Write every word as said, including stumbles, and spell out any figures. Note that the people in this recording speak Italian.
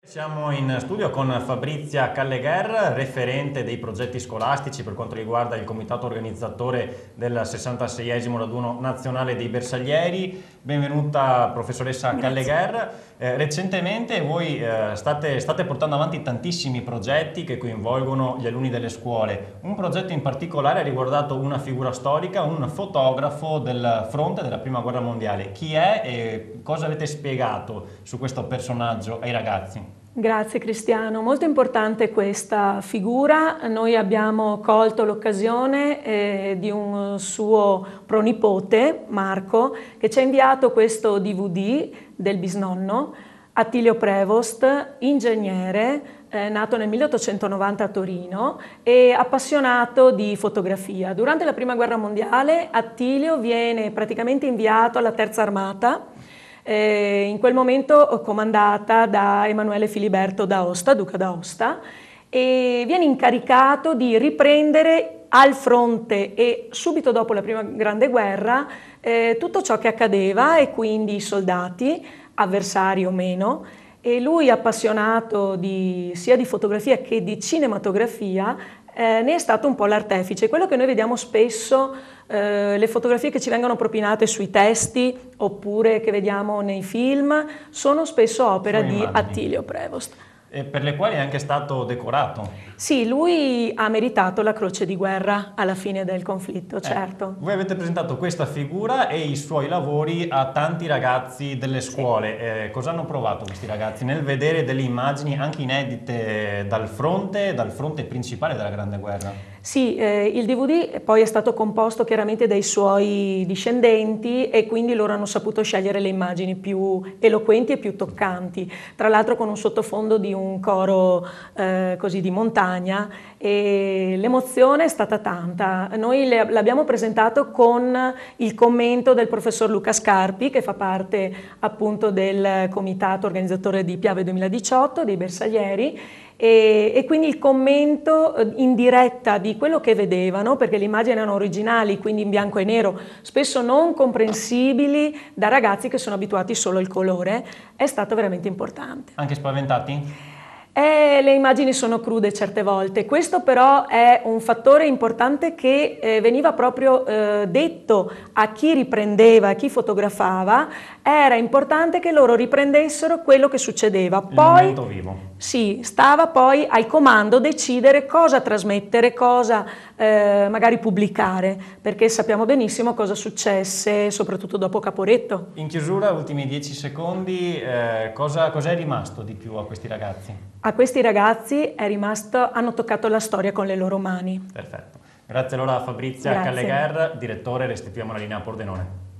Siamo in studio con Fabrizia Callegher, referente dei progetti scolastici per quanto riguarda il comitato organizzatore del sessantaseiesimo raduno nazionale dei bersaglieri. Benvenuta professoressa Grazie. Callegher. Eh, recentemente voi eh, state, state portando avanti tantissimi progetti che coinvolgono gli alunni delle scuole. Un progetto in particolare ha riguardato una figura storica, un fotografo del fronte della Prima Guerra Mondiale. Chi è e cosa avete spiegato su questo personaggio ai ragazzi? Grazie Cristiano, molto importante questa figura. Noi abbiamo colto l'occasione eh, di un suo pronipote, Marco, che ci ha inviato questo D V D del bisnonno, Attilio Prevost, ingegnere, eh, nato nel milleottocentonovanta a Torino e appassionato di fotografia. Durante la Prima Guerra Mondiale Attilio viene praticamente inviato alla Terza Armata, Eh, in quel momento comandata da Emanuele Filiberto d'Aosta, duca d'Aosta, e viene incaricato di riprendere al fronte e subito dopo la prima grande guerra eh, tutto ciò che accadeva e quindi i soldati, avversari o meno, e lui, appassionato di, sia di fotografia che di cinematografia, eh, ne è stato un po' l'artefice. Quello che noi vediamo spesso, eh, le fotografie che ci vengono propinate sui testi oppure che vediamo nei film, sono spesso opera Sono di immagini. Attilio Prevost. E per le quali è anche stato decorato. Sì, lui ha meritato la Croce di Guerra alla fine del conflitto, certo. Eh, voi avete presentato questa figura e i suoi lavori a tanti ragazzi delle scuole. Sì. Eh, cosa hanno provato questi ragazzi nel vedere delle immagini anche inedite dal fronte, dal fronte principale della Grande Guerra? Sì, eh, il D V D poi è stato composto chiaramente dai suoi discendenti e quindi loro hanno saputo scegliere le immagini più eloquenti e più toccanti, tra l'altro con un sottofondo di un coro eh, così di montagna, e l'emozione è stata tanta. Noi l'abbiamo presentato con il commento del professor Luca Scarpi, che fa parte appunto del comitato organizzatore di Piave duemiladiciotto, dei bersaglieri, E, e quindi il commento in diretta di quello che vedevano, perché le immagini erano originali, quindi in bianco e nero, spesso non comprensibili da ragazzi che sono abituati solo al colore, è stato veramente importante. Anche spaventati? Eh, le immagini sono crude certe volte, questo però è un fattore importante che eh, veniva proprio eh, detto a chi riprendeva, a chi fotografava. Era importante che loro riprendessero quello che succedeva. Il poi, momento vivo. Sì, stava poi al comando decidere cosa trasmettere, cosa eh, magari pubblicare, perché sappiamo benissimo cosa successe, soprattutto dopo Caporetto. In chiusura, ultimi dieci secondi, eh, cosa, cosa è rimasto di più a questi ragazzi? A questi ragazzi è rimasto, hanno toccato la storia con le loro mani. Perfetto. Grazie allora a Fabrizia Grazie. Callegher, direttore, restituiamo la linea a Pordenone.